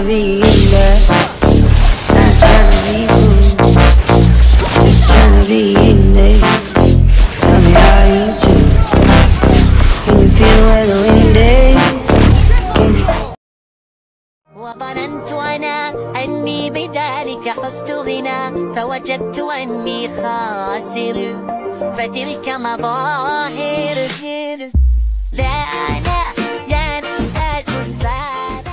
tryna be in there, not tryna be cool, just tryna be in there. Tell me how you do. Can you feel where the wind is? Can you? وظننت أنا أني بذلك حزت غنى، فوجدت أني خاسر، فتلك مظاهر لا لا يا نحتاج الزاد.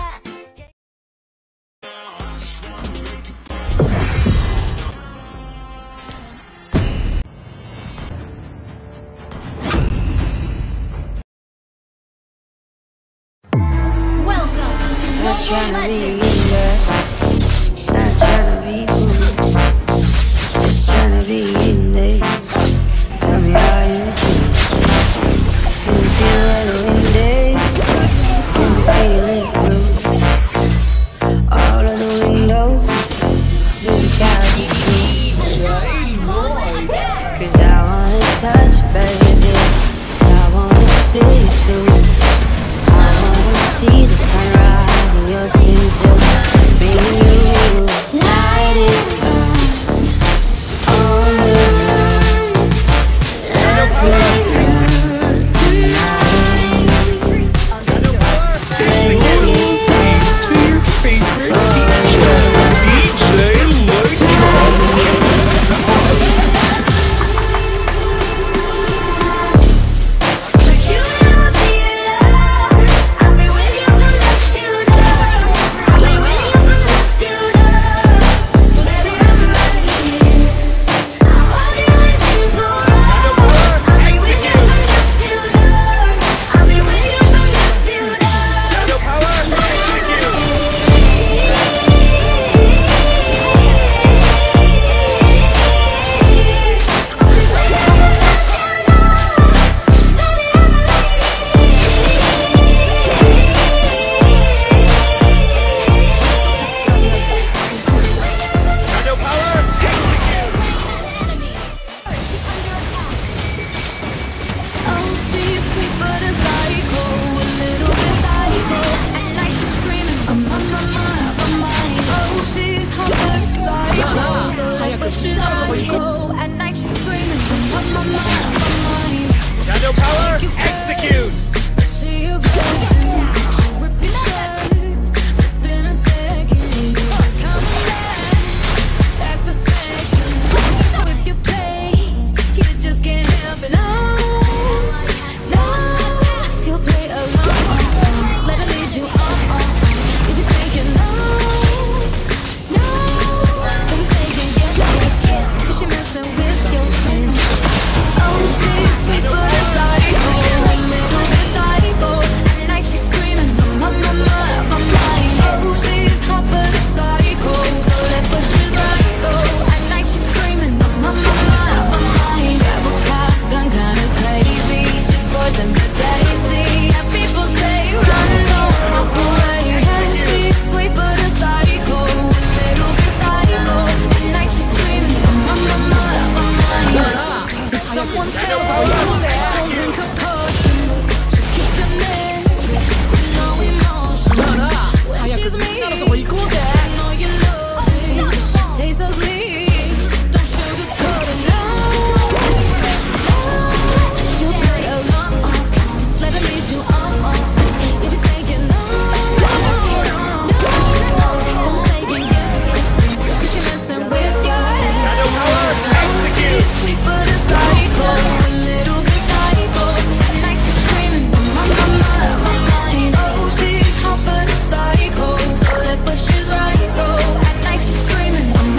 Not tryna be in there, not tryna be cool, just tryna be in there. Tell me how you do. Can you feel where the wind is? Can you feel it through all of the windows to the cabin? 'Cause I wanna touch, baby, I wanna feel you too. I wanna see the sunrise in your sins, just bring you light it up all the night. Let's make love tonight. To your favorite DJ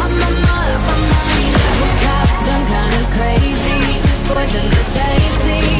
Poison the daisy.